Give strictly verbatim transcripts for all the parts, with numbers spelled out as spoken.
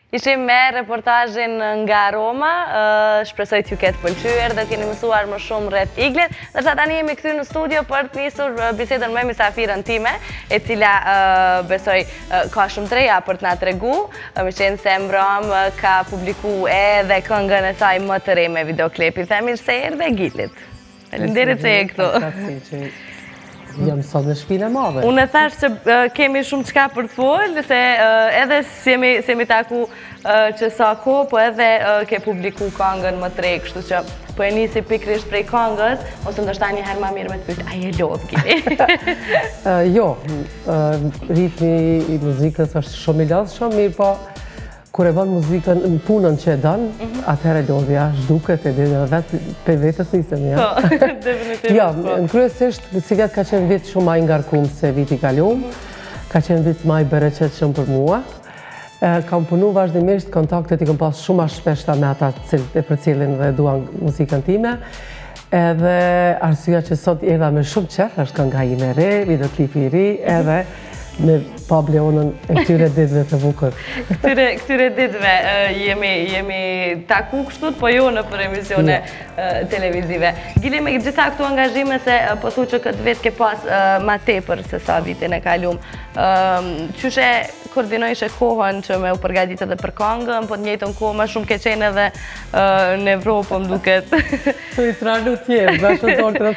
Ishim me reportajin nga Roma, shpresoj t'ju ketë pëlqyer dhe t'jeni mësuar më shumë rreth iglit. Ndërsa tani jemi këtu në studio për të nisur bisedën me mysafirën time, e cila besoj ka shumë të reja për t'na tregu. Më qenë se Mbram ka publiku edhe këngën e saj më të re me videoklipi. Themi se erdhe Gilit. Faleminderit se je këtu. Jam sot në shpinë e madhe. Unë e thash që kemi shumë qka për të folë, se edhe si jemi taku që sa ko, po edhe ke publiku këngën më të re, kështu që po e nisi pikrisht prej këngës, ose ndoshta një herë ma mirë me të pyet, a je lodh, Gili? Jo, ritmi i muzikës është shumë i lodhshëm, mirë po kur e bën muzikën në punën që e dan, atëherë lodhja zhduket e dhe vetë për vetës nisem, ja. Po, definitivt. Ja, në kryesisht, si vetë ka qenë vit shumë ma i ngarkum se viti kalum, ka qenë vit ma i bereqet shumë për mua. Kam punu vazhdimisht, kontaktet i kam pas shumë a shpeshta me ata e për cilin dhe duan muzikën time. Edhe arsyeja që sot erdha me shumë qef, është kënga ime re, videoklipi i ri, edhe me pa bleonën e këtyre ditëve të bukur. Këtyre ditëve jemi taku kështut, po jo në për emisione televizive. Gili, me gjitha këtu angazhime se po thu që këtë vit ke pas ma tepër se sa vitin e kalum. Qyshe koordinojshe kohën që me u përgaditë edhe për këngën, po të njëjtën kohë ma shumë ke qenë edhe në Evropë, më duket. Të i tranu tjerë, bashkë të orë të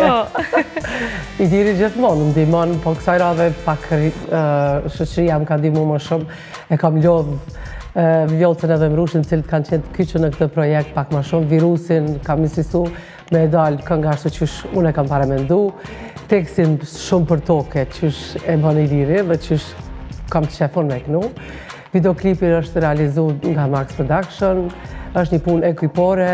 rëthme. I diri gjithmonë, më dimon, po kësaj rave pak shëqëria më ka dimu më shumë, e kam lodhë Vjolcën edhe Mrushin, cilët kanë qenë të kyqë në këtë projekt pak më shumë, virusin, kam insistu me e dalë kënga ashtë qysh unë e kam paramendu, tekstin shumë për toke, qysh e bën i liri dhe qysh kam të shefon me kënu. Videoklipi është realizu nga Max Production, është një punë ekipore,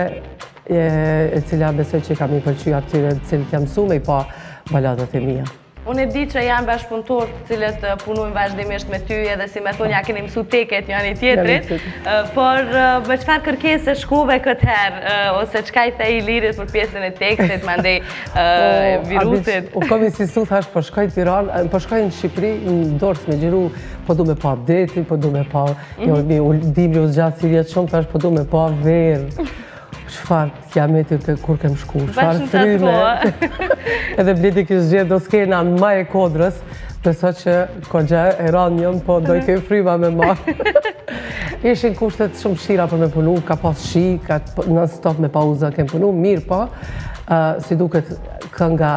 e cila besoj që kam i pëlqy atyre cilët jam su me i pa baladat e mija. Unë e di që janë bashkëpunëtor të cilët punojnë vazhdimisht me ty edhe si me thonë ja keni mësu teket njëri tjetrit, por me qëfar kërkesë shkove këtë herë, ose qka i the i lirit për pjesën e tekstit, mandej virusit? U kom insistu, thash, po shkoj në Tiranë, po shkoj në Shqipëri, në dorës me gjiru, po du me pa update, po du me pa, u dimri u zgjatë si vjetë shumë, thash, po du me pa verë. Shfar jam e të kur kem shku, shfar fryme. Edhe bliti kështë gjithë do skena në maj e kodrës, përso që kogja e ranë njën, po doj ke fryma me marë. Ishin kushtet shumë shira për me punu, ka pas shi, ka në stop me pauza kem punu, mirë po, si duket kënga,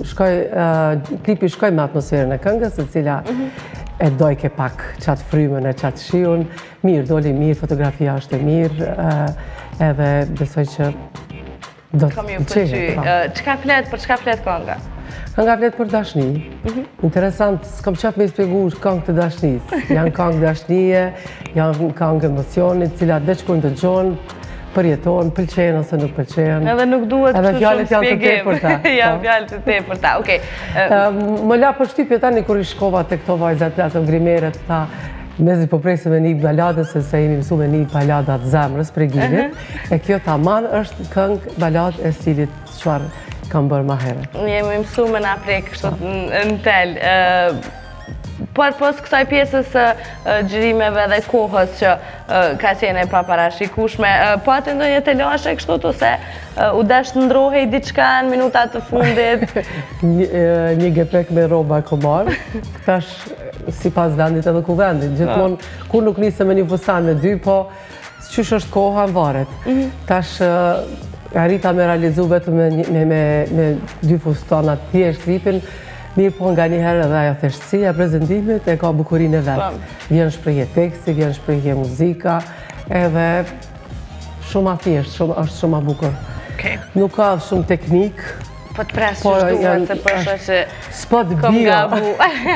klipi shkoj me atmosferën e këngës, e cila e doj ke pak qatë frymën e qatë shiun, mirë, doli mirë, fotografia është e mirë, edhe besoj që do të qenë. Qka flet, për qka flet kënga? Kënga flet për dashni. Interesant, s'kam qef me ispjegu këngë të dashnis. Janë këngë dashnije, janë këngë emocionit, cilat veç kur ndëgjonë, përjetojnë, pëlqenë ose nuk pëlqenë. Edhe nuk duhet që shumë spjegim. Janë fjalët të te për ta, okej. Më la për shtypje tani kur i shkova të këto vajzat ato grimeret, ta mezi po presim me një baladë, se se jemi mësu me një baladë atë zemrës për Gilit, e kjo taman është këngë baladë e stilit qëfar kam bërë ma herë. Jemi mësu me nga prek kështu në tel. Por pos kësaj pjesës gjërimeve dhe kohës që ka qene pa parashikushme, po atë ndonjë të lashe kështu të se u desh të ndrohej diçka në minutat të fundit? Një gepek me roba komar, tash si pas vendit edhe ku vendit. Gjithmonë, kur nuk nisë me një fusan me dy, po qysh është koha në varet. Tash arrita me realizu vetëm me dy fustanat thjesht klipin, mirë po nga njëherë edhe ajo theshtësia prezentimit e ka bukurin e vetë. Vjen shprehje teksti, vjen shprehje muzika, edhe shumë a thjesht, është shumë a bukur. Nuk ka shumë teknik. Po të presë që shtuat se përshë që kom gabu.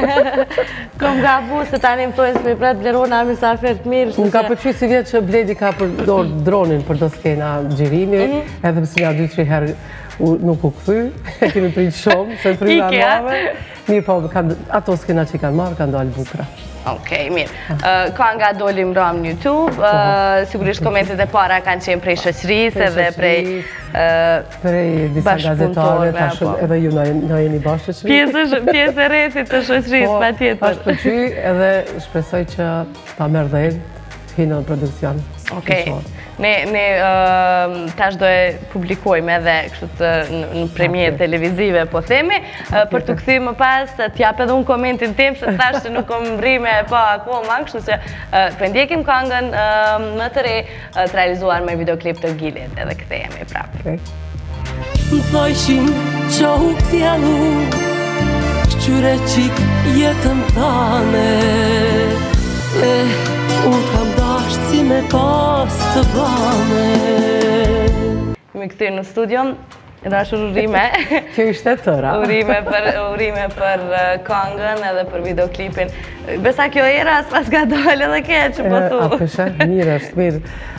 Kom gabu se tani më tojnë së me pretë blerona a misafert mirë. Më ka përqy si vjetë që Bledi ka përdor dronin për do skena gjirimi, edhe pësë nga dy tri herë nuk u këthy, e kemi pritë shumë, se në prima mave. Mirë po, ato skena që i kanë marrë, kanë dalë bukra. Okej, mirë. Ka nga doli Mbram në YouTube, sigurisht komentet e para kanë qenë prej shoqërisë edhe prej prej disa gazetare, edhe ju në jeni bashkë shoqërisë. Pjesë e rrethit të shoqërisë, pa tjetër. Ashtë përqy edhe shpresoj që ta merë dhejnë hinë në produksion. Okej. Ne, ne uh, tash do e publikojmë edhe kështu të në premier televizive, po themi, uh, për të kthy më pas, t'jap edhe unë komentin tim, se thash që nuk kom mbrime pa akoma, kështu që uh, për ndjekim këngën uh, më të re, uh, të realizuar me videoklip të Gilit, edhe kthehemi prapë. Më thojshin që u këthjanu, shqyre qik jetën tane, eh, unë kam dasht si me pas të bane. Me këthy në studion, dashur urime. Kjo ishte tëra. Urime për, urime për uh, këngën edhe për videoklipin. Besa kjo era s'pas ka dalë edhe ke që po thu. A përshë, mirë, është mirë.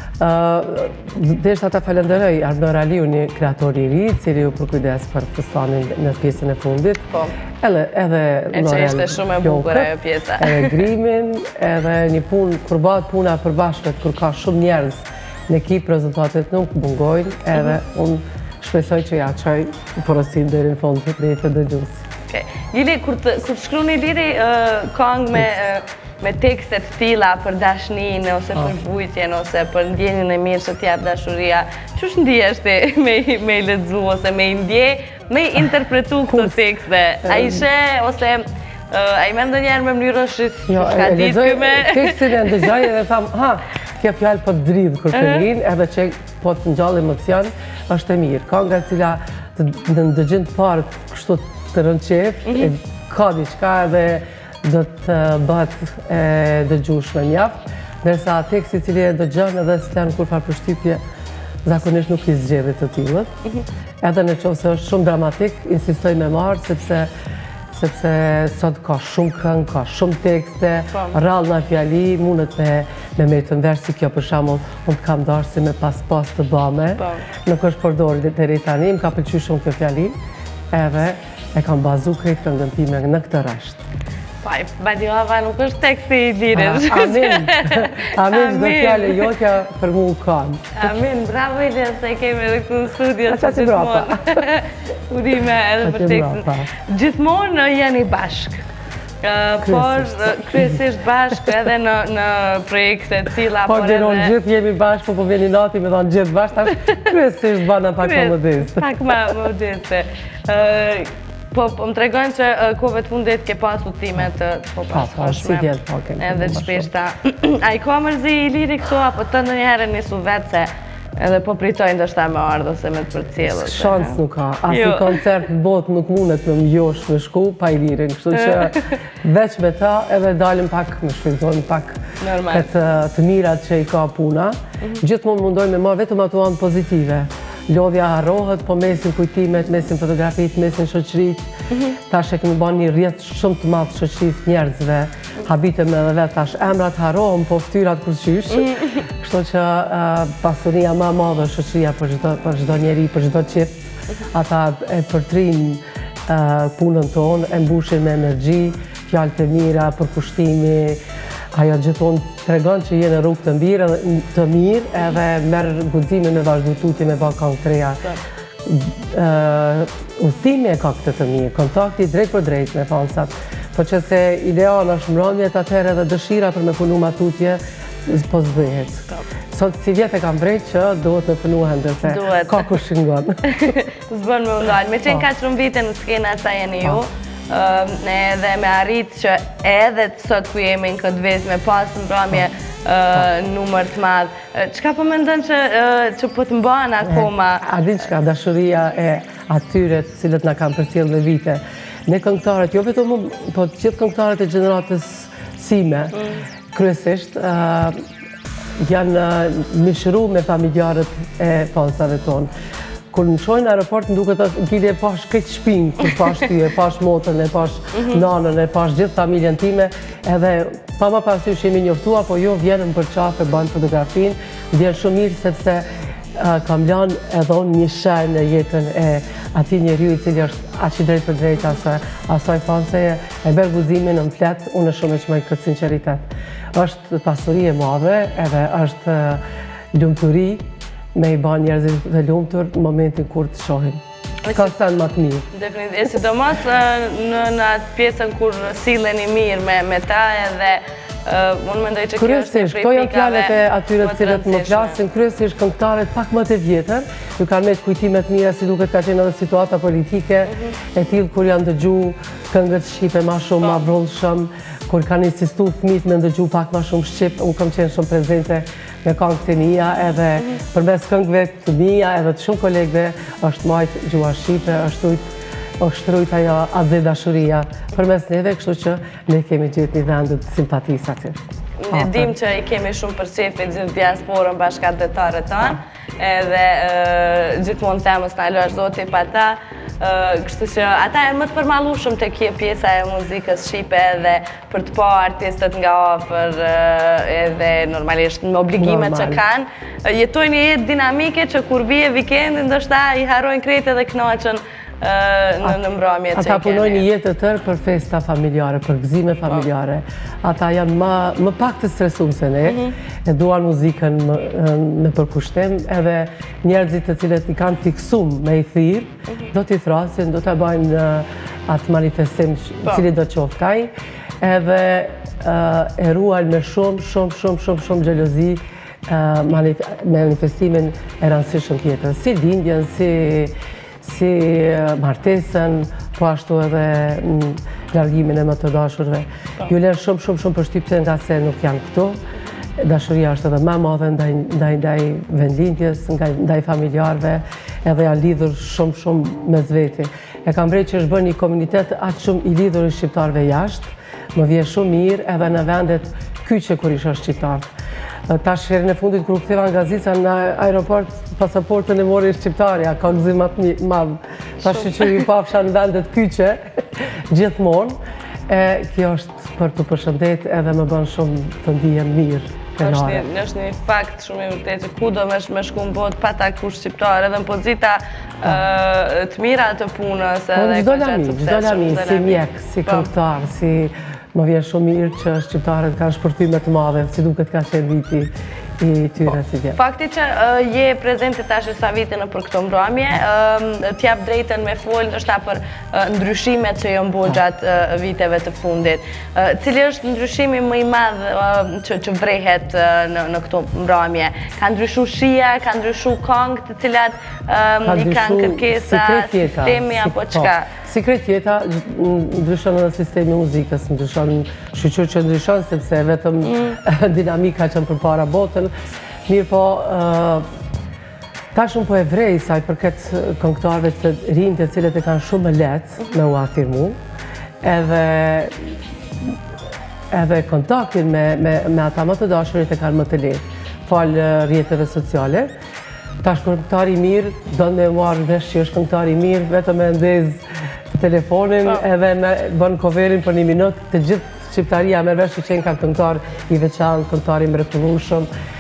Uh, Deshta ta falenderoj Arnor Aliu, një kreator i ri, cili u përkujdes për festanin në pjesën e fundit. Po. Edhe, edhe E që ishte shumë e bukur ajo pjesa. Edhe grimin, edhe një punë, kur bëhet puna e përbashkët, kur ka shumë njerëz në ekip, rezultatet nuk bungojnë, edhe unë shpresoj që ja qoj porosin deri në fund të drejtë të dëgjues. Okay. Gili, kur të kur shkruani liri uh, këngë me uh, me tekstet tilla për dashninë ose për vujtjen ose për ndjenjën e mirë që t'jap dashuria, ç'ush ndihesh ti me me lexu ose me ndje, me interpretu këto tekste? A ishe ose a i me ndonjëherë me mënyrën shit ka ditë ky me tekstin e ndëgjoj edhe tham, ha, kjo fjalë po të dridh kur të rinë, edhe që po të ngjall emocion, është e mirë. Kënga e cila në ndëgjim të parë kështu të rënë qef, ka diçka edhe do të bëhet e dëgjueshme mjaft, ndërsa teksti i cili e dëgjon edhe s'lan kur fare përshtypje, zakonisht nuk i zgjedhë të tillët. Edhe nëse është shumë dramatik, insistoj me marr sepse sepse sot ka shumë këngë, ka shumë tekste, rrallë nga fjali, mundet me me me të nverë si kjo për shembull, unë të kam dashur si me pas pas të bame, nuk është përdorur deri tani, më ka pëlqyer shumë kjo fjali, edhe e kam bazu këtë këngën time në këtë rasht. Paj, Badiova nuk është teksti i lirës. Amin. Amin, çdo fjalë jotja për mua kanë. Amin, bravo Ilja, se kemi edhe këtu në studio. Aqa që brapa. Urime edhe për tekstin. Gjithmonë jeni bashkë. Por kryesisht bashkë edhe në projekte cila. Po dinon gjithë jemi bashkë, po po vjeni nati me thonë gjithë bashkë, tash kryesisht bana pak më modeste. Pak më modeste. Po, më tregojnë që kohëve të fundit ke pasu time të po pasfashme. Edhe të shpeshta. A i ka mërzi i liri këto, apo të ndonjëherë nisu vetë se edhe po pritojnë dështa me ardhë ose me të përcjellë? Shans nuk ka. Asnjë koncert në botë nuk mundet me më josh me shku pa i lirin. Kështu që veç me ta edhe dalim pak, me shpizojnë pak të mirat që i ka puna. Gjithmonë mundojnë me marrë vetëm ato anë pozitive. Lodhja harrohet, po mesin kujtimet, mesin fotografit, mesin shoqërit. Tash e kemi bën një rrjet shumë të madh shoqërisë njerëzve. Habitem edhe vetë tash emrat harrohen, po ftyrat kurqysh. Kështu që pasuria më e madhe është shoqëria për çdo për çdo njeri, për çdo çift. Ata e përtrin punën tonë, e mbushin me energji, fjalë të mira, përkushtimi. Ajo gjithmonë tregon që je në rrugë të mirë, të mirë edhe merr guximin me vazhdu tutje me bë këngë të reja. Udhëtimi e ka këtë të mirë, kontakti drejt për drejt me fansat. Po që se ideal është mbrëmjet, atëherë edhe dëshira për me punu ma tutje, po zbëhet. Sot si vjetë e kam vrejt që duhet me punu ndërse ka ku shëngon. Zbën me undalë. Me qenë ka qëmë vite në skena sa jeni ju, edhe me arrit që edhe sot ku jemi në këtë vez me pas mbrëmje numër të madhë. Qka po me ndonë që po të mbanë akoma? A di qka, dashuria e atyre cilët nga kam përcjellë dhe vite. Ne këngëtarët, jo vetëm mu, po gjithë këngëtarët e gjeneratës sime, kryesisht, janë mishëru me familjarët e fansave tonë. Kur në shojnë në aeroport, në duke të Gili e pash këtë shpinë, kur pash ty, e pash motën, e pash nanën, e pash gjithë familjen time, edhe pa ma pasysh jemi njoftua, po jo vjenën për qafe, banë fotografinë, vjenë shumë mirë sepse kam lanë edhe unë një shenjë në jetën e ati njeriu i cili është aq i drejt për drejt asaj fanseje, e berë guximin në flet, unë e shumë e qmej këtë sinceritet. Është pasuri e madhe, edhe është lumturi, me i ban njerëzit të lumtur në momentin kur të shohin. Ska sen më të mirë. Definitivt. E sidomos në atë pjesën kur silleni mirë me ta edhe unë mendoj që kjo është një prej këto janë fjalët e atyre cilët më flasin, kryesisht këngëtarët pak më të vjetër, ju kanë me kujtimet mira si duket ka qenë edhe situata politike, e tillë kur janë dëgju këngët shqipe ma shumë, ma vrullshëm, kur kanë insistu fëmijët me ndëgju pak ma shumë shqip, unë kam qenë shumë prezente me këngët të mia, edhe përmes këngëve të mia, edhe të shumë kolegëve, është majtë gjua shqipe, është ujtë është shtrujt ajo atë dashuria përmes neve, kështu që ne kemi gjetë një vendet simpatisë aty. Ne dim që i kemi shumë përqefit gjithë diasporën bashkëdhetarët tanë, edhe gjithmonë temës në alo është zoti pa ta, kështu që ata e më të përmalushëm të kje pjesa e muzikës shqipe edhe për të po artistët nga ofër edhe normalisht në obligimet që kanë, jetojnë një jetë dinamike që kur vije vikendin ndoshta i harojnë krejt edhe knoqën në mbrëmje që i kemi. Ata punojnë një jetë të tërë për festa familjare, për gëzime familjare. Ata janë më pak të stresum se ne, e duan muzikën në përkushtem, edhe njerëzit të cilët i kanë fiksum me i thirë, do t'i thrasin, do t'a bajnë atë manifestim cili do qoftë kaj, edhe e ruajnë me shumë, shumë, shumë, shumë, shumë gjelozi manifestimin e rëndësishëm tjetër, si lindjen, si si martesën, po ashtu edhe në largimin e më të dashurve. Ju lërë shumë, shumë, shumë përshtypje nga se nuk janë këtu. Dashuria është edhe më madhe ndaj vendlindjes, ndaj familjarve, edhe janë lidhur shumë, shumë me zveti. E kam vrej që është bërë një komunitet atë shumë i lidhur i shqiptarve jashtë, më vje shumë mirë edhe në vendet kyqe kur isha shqiptarë. Ta shherën e fundit kërë këtheva nga Zica në aeroport, pasaportën e mori shqiptarja, ka gëzim atë madhë. Ta që i pafsha në vendet kyqe, gjithmonë. Kjo është për të përshëndet edhe më bënë shumë të ndihem mirë. është një fakt shumë i vërtet që ku do me shku në botë pa taku shqiptarë edhe në pozita të mira të punës edhe Gjdo lami, gjdo lami, si mjek, si këngëtar, si më vjen shumë mirë që shqiptarët kanë shpërthime të madhe, si duket ka qenë viti i tyre si djetë. Fakti që je prezente tash sa vite në për këto mbrëmje, t'jap drejten me folë ndoshta për ndryshimet që janë bërë gjatë viteve të fundit. Cili është ndryshimi më i madh që vrehet në këto mbrëmje? Ka ndryshu shija, ka ndryshu këngë të cilat i kanë kërkesa, sistemi apo çka? Sikret jeta ndryshon edhe sistemi muzikës, ndryshon shqyqyr që ndryshon, sepse vetëm dinamika që në përpara botën. Mirë po, ta shumë po e vrej saj përket këngëtarëve të rinjë të cilët e kanë shumë më letë me u afirmu, edhe kontaktin me ata më të dashurit e kanë më të letë, falë rjetëve sociale. Tash këngëtari mirë, do në me marrë vesh që është këngëtari mirë, vetëm e ndezë telefonin edhe me bënë coverin për një minut, të gjithë shqiptaria me vesh që qenë ka këngëtar i veçanë, këngëtar i mrekullueshëm.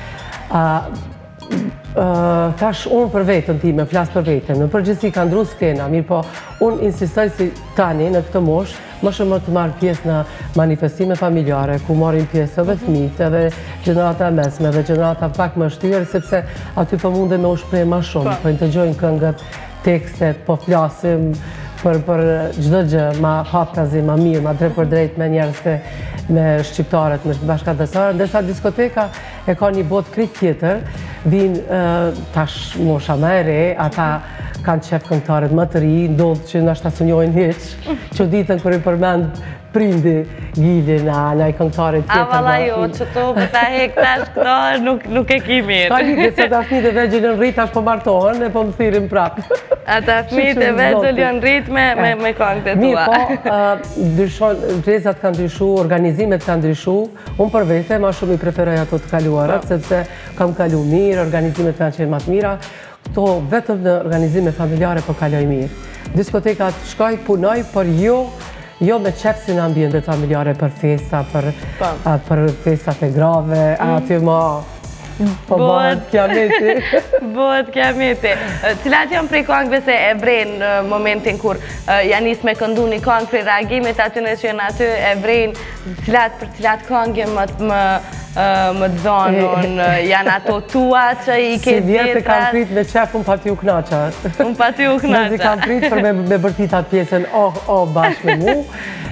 Tash unë për vetën time, flasë për vetën, në përgjithësi ka ndru skena, mirë po unë insistoj si tani në këtë moshë, më shumë të marrë pjesë në manifestime familjare, ku marrin pjesë edhe fëmijët, edhe gjenerata mesme, edhe gjenerata pak më shtyr, sepse aty po mundem me u shpreh më shumë, po të dëgjojnë këngët, tekstet, po flasim për çdo gjë, ma hapkazi, ma mirë, ma drejt për drejt me njerëzve, me shqiptarët, me bashkëdhetarët, ndërsa diskoteka e ka një botë krejt tjetër, vinë tash mosha më e re, ata kanë qef këngëtarët më të ri, ndodhë që nështë asunjojnë hiq, që ditën kër i përmend prindi Gilin, në i këngëtarit tjetër. A vala jo, që tu për ta hek tash këto nuk e ki mirë. Ta një se ta fmit e vegjën në rrit, tash po martohen, e po më thirim prapë. A ta fmit e vegjën në rrit me këngët e tua. Mirë po, drezat kanë ndryshu, organizimet kanë ndryshu, unë për vete ma shumë i preferoj ato të kaluarat, sepse kam kalu mirë, organizimet kanë qenë matë mira, këto vetëm në organizime familjare po kaloj mirë. Diskotekat shkoj, punoj, për jo Jo me qepsi në ambientet familjare për festa, për festat e grave, aty ma po bëhet kiameti. Bëhet kiameti. Cilat janë prej këngëve se e vrejnë në momentin kur janë nisë me këndu një këngë prej reagimit, aty në që janë aty e vrejnë cilat për cilat këngë më të zonë, janë ato tua që i ke Si vjetë e kam prit me qef, unë pati u knaqa. Unë pati u knaqa. Nëzi kam prit për me bërtit atë pjesën oh, oh, bashkë me mu.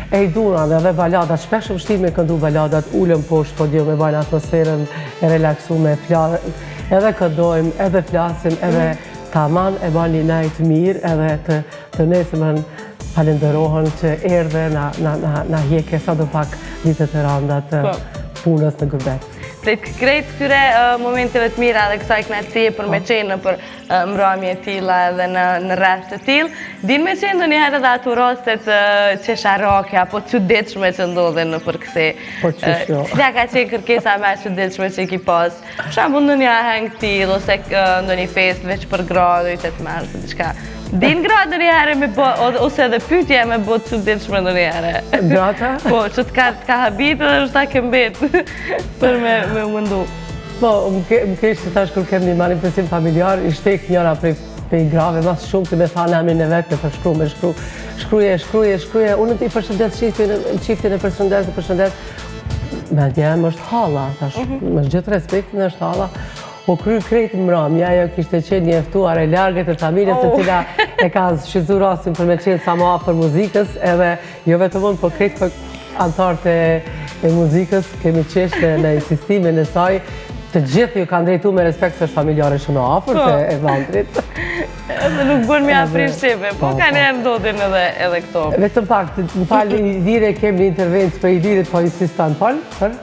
E i duna dhe baladat, shpesh më vështirë me këndu baladat, ullëm poshtë podium, me bajnë atmosferën e relaksu me fjalë, edhe këndojmë, edhe flasim, edhe taman e bani një najtë mirë, edhe të, të nesëmën falenderohen që erdhe na, na, na, na hjeke sa do pak ditët e randa të punës në Gurbet. Prej krejt këtyre momenteve të mira dhe kësaj kënaqësie për me qenë në për mbrëmje të tilla edhe në, në rast të tillë, din me qenë ndonjëherë edhe ato rastet qesharake apo çuditshme që ndodhen në përkthe. Po çush jo. Cila ka qenë kërkesa më e çuditshme që ki pas? Për shembull ndonjë aheng të tillë ose ndonjë festë veç për gradë të të marrë se diçka. Din gratë ndonjëherë me bë ose edhe pyetje me bë çuditshme ndonjëherë. Grata? Po, që të ka të ka habitur dhe është ta ke mbet për me me mundu. Po, më kesh që tash kur kem një manifestim familjar, i shtek njëra prej prej grave, mas shumë të me thanë amin e vetë, për shkru, me shkru, shkruje, shkruje, shkruje, unë të i përshëndet qiftin e përshëndet, e përshëndet, me djemë është hala, tash, me gjithë respektin është hala, o kry krejtë mramja, ajo kishte qenë një eftuar e largët e familjes, e cila e ka shqyzu rastin për me qenë sa ma për muzikës, edhe jo vetëm unë, po krejtë për antarët e muzikës, kemi qeshtë në insistimin e saj, të gjithë ju kanë drejtu me respekt se është familjare shumë afër të e vantrit. Edhe nuk bën mi aprish qeve, po ka njerë ndodhin edhe këto. Vetëm pak, në falë i dire kem një intervencë për i dirit, po insistan, falë, për?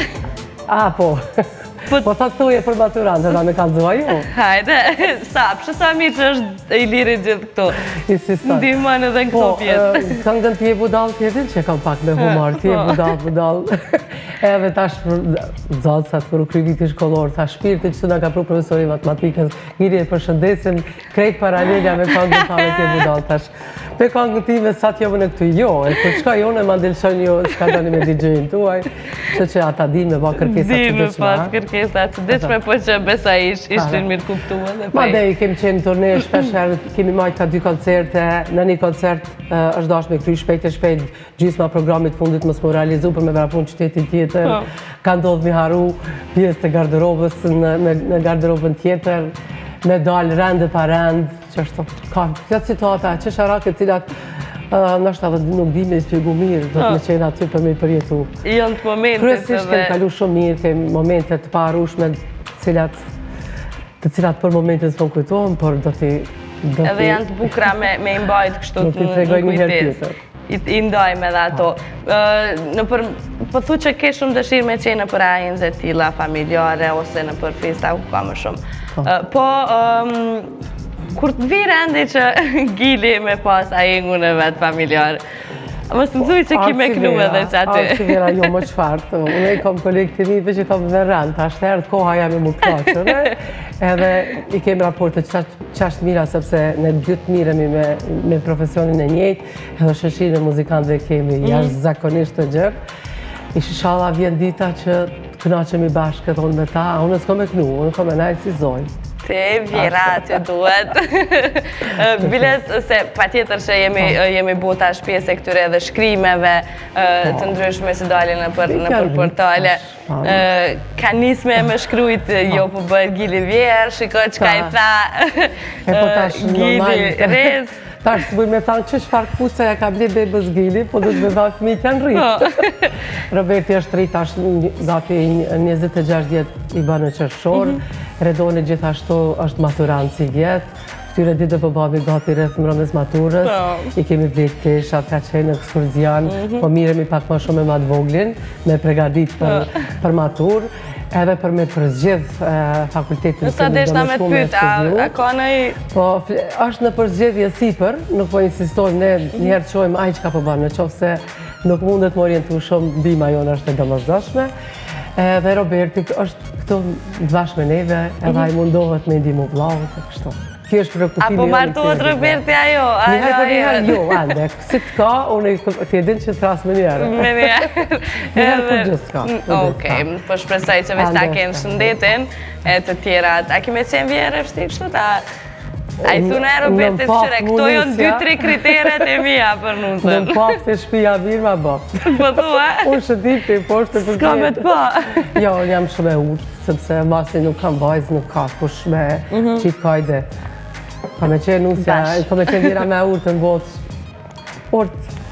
A, po. Po të thuje për maturantë, da me kanë zua ju? Hajde, stap, që sa mi që është i lirit gjithë këto. Insistan. Ndihmon edhe këto pjesë. Po, këngën t'je budal t'jetin që kam pak me humor, t'je budal, budal. Edhe tash zotësat për u kry viti shkollor, ta shpirti që të nga ka pru profesori matematikës, njëri e përshëndesim krejt paralelja me këngën ta me t'je budal tash. Me këngën ti me sa t'jevë në këtu jo, e për qka jo në mandelshon jo, shka dani me D J-in tuaj, që që ata din me ba kërkesa që dëshma. Kërkesa që dëshme, po që besa ishtin mirë kuptua dhe Ma dhe i kemi qenë turne, shpesher, kemi majtë ka dy koncerte, në një koncert është dash me kry shpejt e shpejt, gjysma programit fundit më s'mu realizu për me vrapun qytetin tjetër, ka ndodhë mi haru pjesë të garderobës në garderobën tjetër, me dalë rend e pa rend, që është ka këtë situata, që sharake cilat nështë edhe nuk di me i spjegu mirë, do të me qenë aty për me i përjetu. Jënë të momentet edhe... Kryesisht kem kalu shumë mirë, kem momentet të parushme, të cilat për momentet s'po kujtohem, por do t'i... Edhe janë të bukra me imbajt kështu të në kujtes. I ndojmë edhe ato. Po thu që ke shumë dëshirë me qenë në për ajinës e tila familjare, ose në për festa, ku ka më shumë. Po... Kur të vi rendi që Gili me pas ajingun e vetë familjarë, më së mësuj që ki me knu edhe që aty. Arsi vera jo më qfartë, unë e kom kolektivive që kom dhe rend, ta shterë koha jam i mu plaqëve, edhe i kem raporte qashtë mira, sepse në dytë miremi me profesionin e njejtë, edhe shëshirë e muzikantve kemi jashtë zakonisht të gjërë. Ishë shala vjen dita që të knaqemi bashkë këtë unë me ta, unë s'ko me knu, unë ko me najtë si zojnë. Te vjera që duhet. Biles, se pa tjetër që jemi bota shpjes e këtyre edhe shkrimeve të ndryshme që dalin në për portale. Ka nisme me shkrujt, jo po bërë Gili Vjerë, shiko që ka i tha Gili Rez. Tash së bëj me thanë që shfar këpusa ja ka ble bebës Gili, po du të me dha fëmijët janë rritë. Roberti është rritë, ashtë gati njëzet e gjashtë vjetë i banë në qërshorë, Redoni gjithashtu është maturant si vjetë, këtyre ditë po babi gati rreth mërëmës maturës, i kemi vletë teshat, ka qenë në ekskurzian, po miremi pak ma shumë me matë voglin, me pregadit për maturë, edhe për me përzgjedh fakultetin Nësa deshna me të pyta, a ka në i... Po, është në përzgjedhje sipër, nuk po insistojmë ne njerë qojmë aj që ka po banë, në qofë se nuk mundet më orientu shumë, bima jonë është e domosdoshme. Dhe Roberti është këtu dvashme neve, edhe aj mundohet me ndimu vlavët e kështu. Kjo është preokupimi Apo martohet Roberti ajo? Njëherë për njëherë, jo, ande, si të ka, unë ti e din që të trasë me njerë. Me njerë. Njëherë për gjithë ka. Okej, po shpresoj që veç ta kenë shëndetin e të tjerat. A kime qenë vjerë e fështi kështu ta? A i thunë e Roberti qëre, këto jonë dy tri kriteret e mija për nusën. Në pak se shpia mirë ma bo. Po thua? Unë shëtit për i poshtë për s'ka me të pa. Jo, unë jam shumë e urtë, sepse masi nuk kam bajzë, nuk ka kush me qitë kajde. Ka me qenë nusja, ka me qenë dira me urtë në botë. Urtë.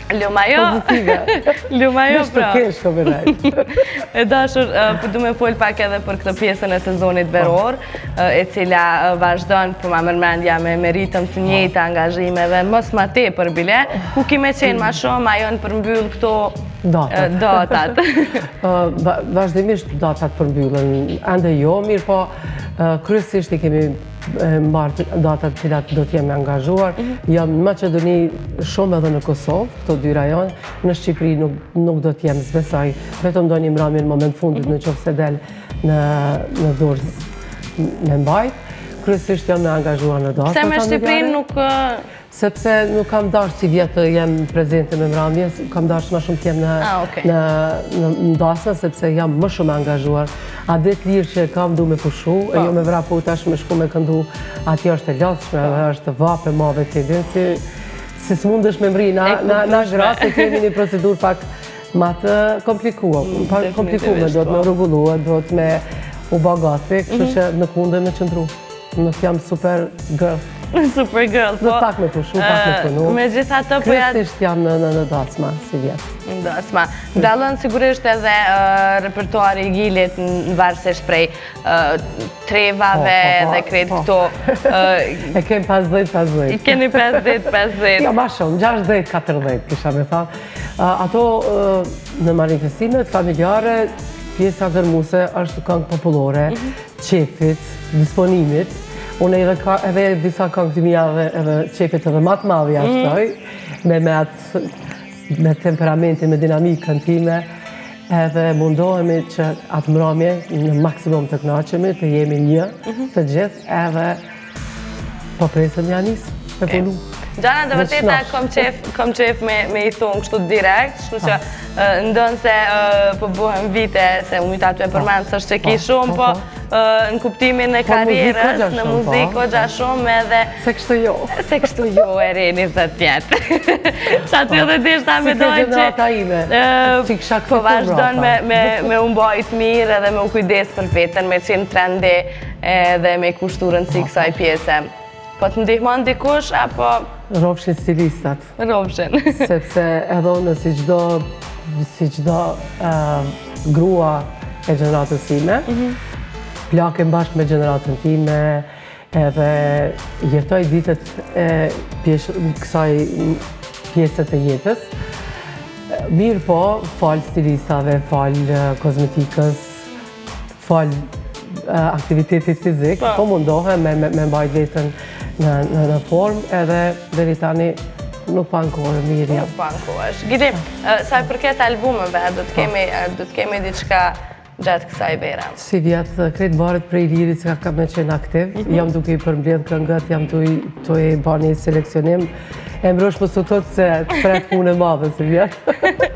Luma jo. Pozitive. Luma jo, Vesh të pra. kesh komentaj. E dashur, për du me folë pak edhe për këtë pjesën e sezonit veror, e cila vazhdon për ma mërmendja me meritëm të njëjtë angazhimeve, mos ma te për bile, ku kime qenë ma shumë, ajo në përmbyll këto datat. Vazhdimisht datat përmbyllën, ende jo, mirë po, kryesisht i kemi marrë datat cilat do t'jemi angazhuar. Jam në Maqedoni shumë edhe në Kosovë, këto dy rajon, në Shqipëri nuk do t'jem zbesaj, vetëm do një mrami në moment fundit në qofë se del në Durrës me mbajt. Kryesisht jam me angazhuar në datat. Pse me Shqipërinë nuk... Sepse nuk kam dash si vjetë jem prezente me mramje, kam dash ma shumë t'jem në dasma, sepse jam më shumë angazhuar. A det lirë që kam du me pushu, e jo me vrapu tash me shku me këndu, atje është e latshme, është vape mave të edhin, si së mund është me mri, na gratë e kemi një procedur pak ma të komplikuar, komplikume, do të me rrugullua, do të me u bagate, kështu që nuk mundë me qëndru. Nuk jam super girl. Super girl, po. Do pak me pushu, pak me punu. Me gjitha të po jatë... Kryesisht jam në dasma, si vjetë. Në dasma. Dalën sigurisht edhe repertuari i Gilit në varësisht prej trevave dhe kretë këto... E kemi pesëdhjetë pesëdhjetë. I keni pesëdhjetë pesëdhjetë. Ja, ma shumë, gjashtëdhjetë katërdhjetë, kisha me thamë. Ato në manifestimet familjare, pjesa dërmuse është këngë popullore, qefit, disponimit. Unë edhe disa këngë të mija edhe qefit edhe matë madhi ashtoj, me temperamentin, me dinamikën time, edhe mundohemi që atë mramje në maksimum të knaqemi, të jemi një të gjithë, edhe po presëm janis, me punu. Gjana, dhe vërteta kom qef me i thonë kështu direkt, shku që ndonë se po buhem vite, se më jta të e përmanë, së është që ki shumë, po në kuptimin e karierës, në muziko gja shumë edhe... Se kështu jo. Se kështu jo e re njëzet vjetë. Sa të edhe dishta me dojnë që... Po vazhdojnë me umbajt mirë edhe me u kujdes për vetën, me qenë trendi edhe me kushturën si kësaj pjese. Po të ndihmon dikush, apo... Rovshin stilistat. Rovshin. Sepse edhe unë si qdo... si qdo grua e gjeneratës time, plakem bashkë me gjeneratën time, edhe jetoj ditët e kësaj pjesët e jetës. Mirë po, falë stilistave, falë kozmetikës, falë aktivitetit fizik, po mundohem me mbajt vetën në formë, edhe deri tani nuk pa në kohë, mirë jam. Nuk pa në kohë është. Giti, saj përket albumeve, do të kemi diçka gjatë kësaj vera? Si vjetë, kretë baret prej lirit që ka me qenë aktiv, jam duke i përmbledh këngët, jam të e ba një seleksionim, e mrosh më së tëtë se të prek punë e madhe, si vjetë.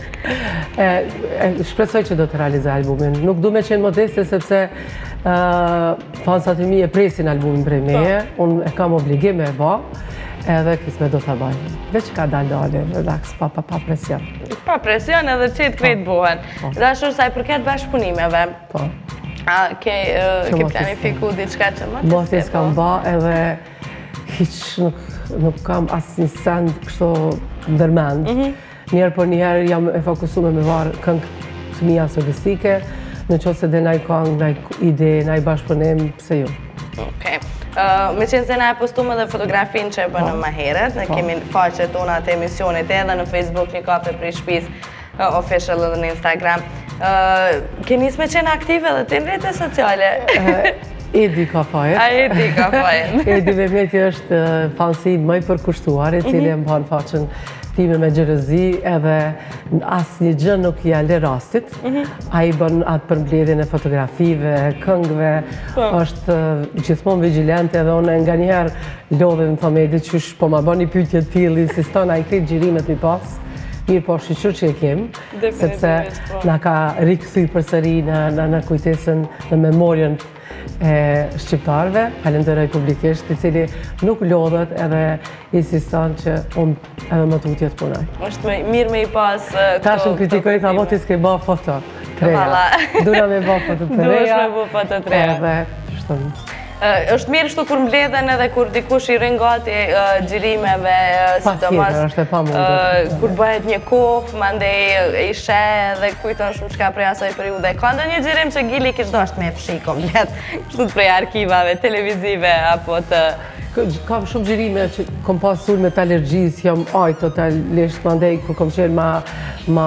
Shpresoj që do të realizaj albumin. Nuk du me qenë modeste, sepse fansat e mi e presin albumin prej meje, unë e kam obligime e ba, edhe kisme do të bajnë. Veç ka dalë, relax, pa presion. Pa presion edhe qëtë kretë buhen. Dhe ashur saj përket bashkëpunimeve. Po. A ke planifiku diçka që më të Mos e s'kam ba edhe hiq nuk kam asë një send kështu ndërmend. Njerë për njerë jam e fokusume me varë këngë të mija sofistike, në qo se dhe naj këngë, naj ide, naj bashkëpunim, pse ju. Okej. Me qenë se na e postume dhe fotografin që e bënë më heret, ne kemi faqet tona të emisionit edhe në Facebook, një kafe për i shpis, official edhe në Instagram. Ke njës me qenë aktive dhe të në rrite sociale? Edi ka fajet. A Edi ka fajet. Edi me mjeti është fansin më i përkushtuar, i cili e më banë faqen time me gjerëzi, edhe asë një gjë nuk i ale rastit. A i bën atë përmbledhjen e fotografive, këngve, është gjithmonë vigilante edhe unë nga njëherë lodhe në thome Edi qysh po ma bën një pyetje t'ili, si stona i kretë gjirimet mi pas. Mirë po shqyqur që e kemë, sepse nga ka rikëthy përsëri në kujtesën, në memorien e shqiptarve, falenderoj publikisht, i cili nuk lodhet edhe insiston që unë edhe më të utjet punaj. është mirë me i pas këto... Ta shumë kritikoj, ta moti s'ke ba foto të reja. Dura me ba foto të reja. Duash me ba foto të reja. Edhe, shtëm. është mirë shtu kur mbledhen edhe kur dikush i rrin gati xhirimeve, sidomos është e pamundur. kur bëhet një kohë, mandej i sheh dhe kujton shumë çka prej asaj periudhe. Ka ndonjë xhirim që Gili kish dashur me fshi komplet, kështu prej arkivave televizive apo të Kam shumë xhirime që kom pas sulme të alergjisë, jam ajt totalisht, mandej kur kom qenë ma, ma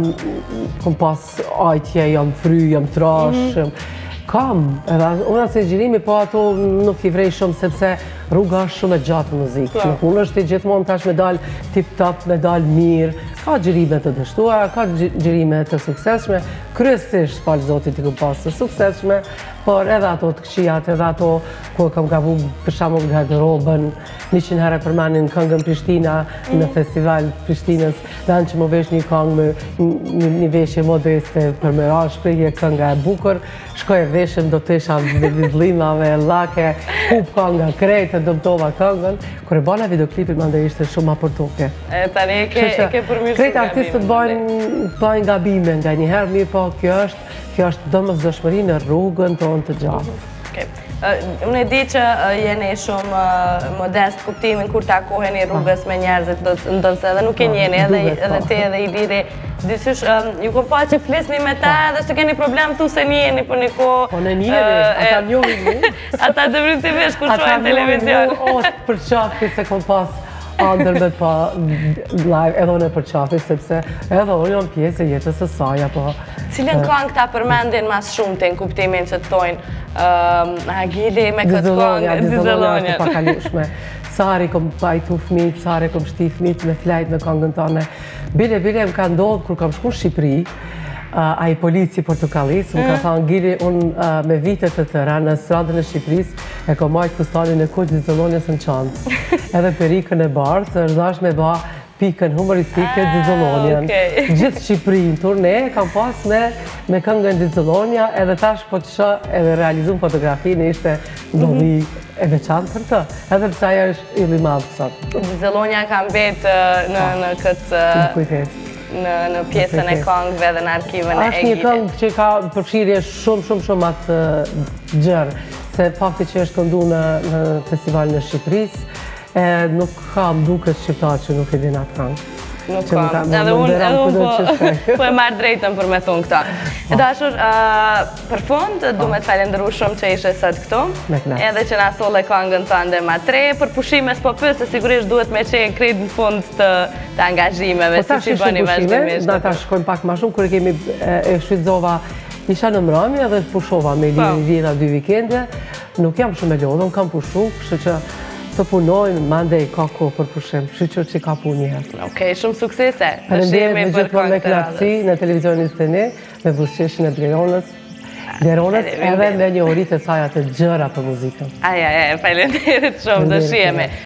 kom pas ajtje, jam fry, jam trash, kam, edhe unë se xhirimi, po ato nuk i vrej shumë sepse rruga është shumë e gjatë muzikë. Nuk unë është i gjithmonë tash me dal tip-top, me dal mirë, ka xhirime të dështuara, ka xhirime të suksesshme, kryesisht falë Zotit i kom pas të suksesshme, por edhe ato të këqijat, edhe ato ku kam gabu për shembull garderobën, njëqind herë përmanin këngën Prishtina në festival Prishtinës, dan që më vesh një këngë me një veshje modeste për me ra shprehje kënga e bukur, shkoj e veshëm do të isha me vizlimave, lake, hup kënga krejtë, dëmtova këngën, kur e bana videoklipin më ndër ishte shumë apërtoke. E tani e ke përmirësuar. Krejtë artistët bëjnë gabime nga njëherë, mirë po kjo është Kjo është domosdoshmëri në rrugën tonë të gjatë. Unë e di që jeni shumë modest kuptimin kur takoheni rrugës me njerëzit, ndonëse edhe nuk e njeni, edhe te edhe i liri. Disysh, ju kom pa që flisni me ta edhe se keni problem tu se njeni për një ko... Po në njeni, ata njohin mu. Ata definitivisht kur shojnë televizion. Ata njohin mu, o, për qafi se kom pas andër me pa live, edhe unë e për qafi, sepse edhe unë jam pjesë e jetës e saj, apo... Cilën këngë ta përmendin mas shumë të në kuptimin që të tojnë Agili me këtë këngë, Dizolonja është pakalushme. Sari kom bajtu fmit, sari kom shti fmit me flajt me këngën tëne. Bile, bile më ka ndodhë kur kam shku Shqipëri, a i polici Portukalis, më ka thonë Gili, unë me vitet të tëra në stradën e Shqipëris, e kom majtë kustanin e kuq Dizolonjës në qantë. Edhe perikën e bardhë, është dash me ba pikën humoristike Dizolonjën. Gjithë Shqipëri në turne kam pas me këngën Dizolonja, edhe tash po të shë edhe realizum fotografinë ishte ndodhi e veçantë për të. Edhe pësa ajo është i limadhë sot. Dizolonja kam betë në këtë... në pjesën e këngëve dhe në arkivën e Egilit. Është një këngë që ka përfshirje shumë, shumë, shumë atë gjërë, se fakti që është këndu në festival në Shqipëris, nuk ka më duket shqiptar që nuk e din atë këngë. Nuk ka, edhe unë po e marrë drejtën për me thonë këta. E dashur, për fund, du me të falenderu shumë që ishe sot këtu, edhe që na sole këngën të ande ma tre, për pushime s'po pës, se sigurisht duhet me qenë krejt në fund të angazhimeve, si që bëni vazhdimisht. Da ta shkojmë pak ma shumë, kërë kemi e shvizova, isha në mrami edhe të pushova me lidha dy vikende, nuk jam shumë e lodhën, kam pushu, kështë që të punojnë, mande i ka kohë për pushim, shqyqër që ka punë njëherë. Okej, shumë suksese. Përëndirë me gjithmonë me knatësi në televizionit të ne, me busqeshin e Bleronës, Bleronës edhe me një orit e sajat e gjëra për muzikën. Aja, aja, falenderit shumë, të shiemi.